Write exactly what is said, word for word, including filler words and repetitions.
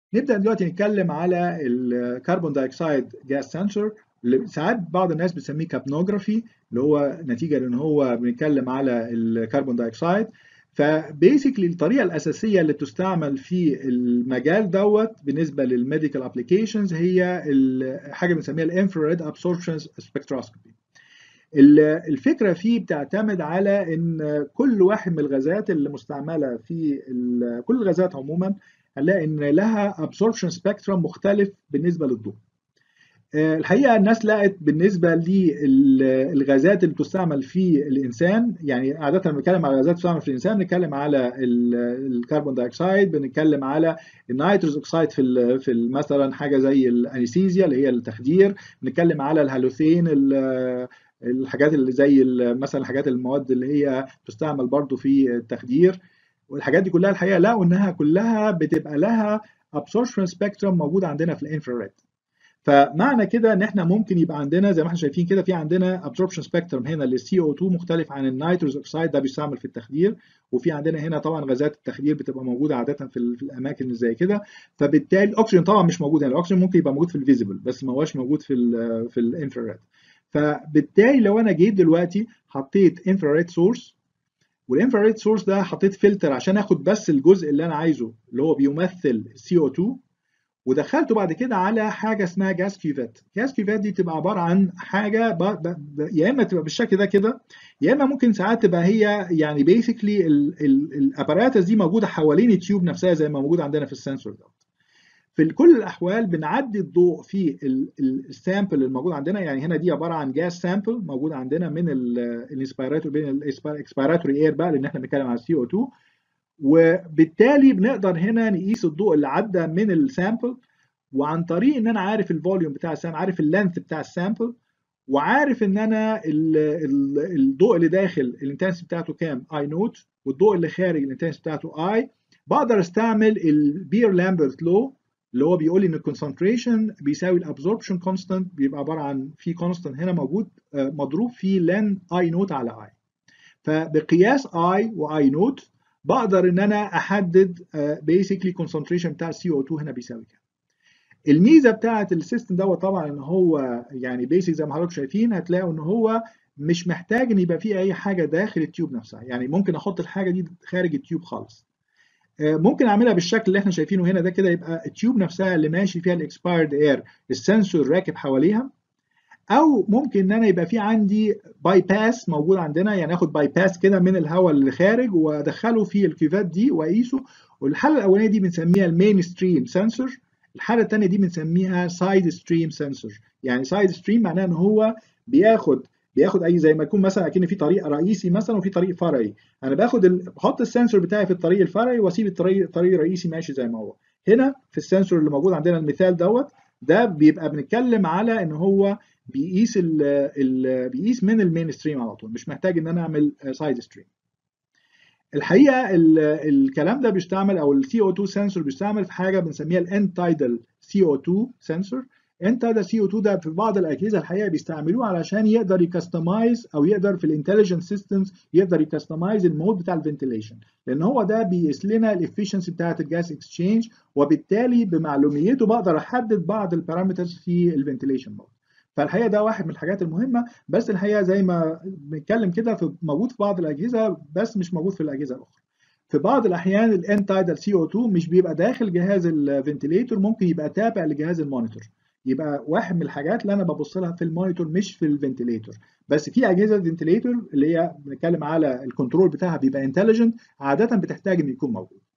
نبدأ دلوقتي نتكلم على الكربون دايوكسيد جاس سنسور اللي ساعات بعض الناس بتسميه كابنوجرافي، اللي هو نتيجة لان هو بنتكلم على الكربون دايوكسيد. فبيسكلي الطريقة الأساسية اللي بتستعمل في المجال دوت بالنسبة للميديكال ابلكيشنز هي حاجة بنسميها الانفراريد ابسوربشن سبكتروسكوبي. الفكرة فيه بتعتمد على ان كل واحد من الغازات اللي مستعملة في كل الغازات عموما هنلاقي ان لها absorption spectrum مختلف بالنسبه للضوء. الحقيقه الناس لقت بالنسبه للغازات اللي بتستعمل في الانسان، يعني عاده لما بنتكلم على غازات بتستعمل في الانسان بنتكلم على الكربون دايوكسيد، بنتكلم على النيتروس اوكسيد في في مثلا حاجه زي الانستيزيا اللي هي التخدير، بنتكلم على الهالوثين، الحاجات اللي زي مثلا الحاجات المواد اللي هي تستعمل برضو في التخدير. والحاجات دي كلها الحقيقه لقوا انها كلها بتبقى لها absorption spectrum موجود عندنا في الانفراريد. فمعنى كده ان احنا ممكن يبقى عندنا زي ما احنا شايفين كده في عندنا absorption spectrum هنا للسي او اتنين مختلف عن النيتروس اوكسيد، ده بيستعمل في التخدير. وفي عندنا هنا طبعا غازات التخدير بتبقى موجوده عاده في, في الاماكن اللي زي كده. فبالتالي الاكسجين طبعا مش موجود هنا، الاكسجين ممكن يبقى موجود في الفيزيبل بس ما هوش موجود في ال في الانفراريد. فبالتالي لو انا جيت دلوقتي حطيت انفراريد سورس، والانفراريد سورس ده حطيت فلتر عشان اخد بس الجزء اللي انا عايزه اللي هو بيمثل سي او اتنين، ودخلته بعد كده على حاجه اسمها جاس كيوفيت. جاس كيوفيت دي تبقى عباره عن حاجه ب... ب... ب... يا اما تبقى بالشكل ده كده، يا اما ممكن ساعات تبقى هي يعني بيسكلي الاباراتس دي موجوده حوالين التيوب نفسها زي ما موجود عندنا في السنسور ده. في كل الاحوال بنعدي الضوء في السامبل الموجود عندنا، يعني هنا دي عباره عن جاس سامبل موجود عندنا من الانسبيراتوري بين الاكسبيراتوري اير بقى لان احنا بنتكلم على سي او اتنين. وبالتالي بنقدر هنا نقيس الضوء اللي عدى من السامبل، وعن طريق ان انا عارف الفوليوم بتاع السامبل، عارف اللينث بتاع السامبل، وعارف ان انا ال ال الضوء اللي داخل الانتنسيتي بتاعته كام اي نوت، والضوء اللي خارج الانتنسيتي بتاعته اي، بقدر استعمل البير لامبرت لو اللي هو بيقول لي ان الكونسنتريشن بيساوي الابزوربشن كونستانت، بيبقى عباره عن في كونستانت هنا موجود مضروب في لن اي نوت على اي. فبقياس اي واي نوت بقدر ان انا احدد بيسكلي كونسنتريشن بتاع السي او اتنين هنا بيساوي كام. الميزه بتاعه السيستم دوت طبعا ان هو يعني بيسك زي ما حضراتكم شايفين، هتلاقوا ان هو مش محتاج ان يبقى فيه اي حاجه داخل التيوب نفسها، يعني ممكن احط الحاجه دي خارج التيوب خالص. ممكن اعملها بالشكل اللي احنا شايفينه هنا ده كده، يبقى التيوب نفسها اللي ماشي فيها الاكسبايرد اير السنسور راكب حواليها، او ممكن ان انا يبقى في عندي باي باس موجود عندنا، يعني اخد باي باس كده من الهواء اللي خارج وادخله في الكيوفات دي واقيسه. والحاله الاولانيه دي بنسميها المين ستريم سنسور، الحاله الثانيه دي بنسميها سايد ستريم سنسور. يعني سايد ستريم معناه ان هو بياخد بياخد اي زي ما يكون مثلا اكن في طريق رئيسي مثلا وفي طريق فرعي، انا باخد ال... بحط السنسور بتاعي في الطريق الفرعي واسيب الطريق الطريق الرئيسي ماشي زي ما هو. هنا في السنسور اللي موجود عندنا المثال دوت، ده بيبقى بنتكلم على ان هو بيقيس ال ال بيقيس من المين ستريم على طول، مش محتاج ان انا اعمل سايد ستريم. الحقيقه ال الكلام ده بيستعمل او السي او اتنين سنسور بيستعمل في حاجه بنسميها الان تايدال سي او اتنين سنسور. ان تايدال سي او اتنين ده في بعض الاجهزه الحقيقه بيستعملوه علشان يقدر يكستمايز او يقدر في الانتليجنت سيستمز يقدر يكستمايز المود بتاع الفنتيليشن، لان هو ده بيقيس لنا الافشنسي بتاعه الجاس اكسشينج، وبالتالي بمعلوميته بقدر احدد بعض البارامترز في الفنتيليشن مود. فالحقيقه ده واحد من الحاجات المهمه، بس الحقيقه زي ما بنتكلم كده في موجود في بعض الاجهزه بس مش موجود في الاجهزه الاخرى. في بعض الاحيان الان تايدال سي او اتنين مش بيبقى داخل جهاز الفنتيليتور، ممكن يبقى تابع لجهاز المونيتور، يبقى واحد من الحاجات اللي انا ببص لها في المونيتور مش في الفنتيليتور. بس في اجهزه فنتيليتور اللي هي بنتكلم على الكنترول بتاعها بيبقى انتليجنت، عاده بتحتاج انه يكون موجود.